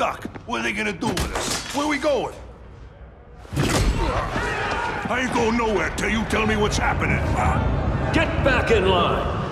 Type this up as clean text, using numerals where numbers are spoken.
stuck. What are they gonna do with us? Where are we going? I ain't going nowhere till you tell me what's happening. Get back in line!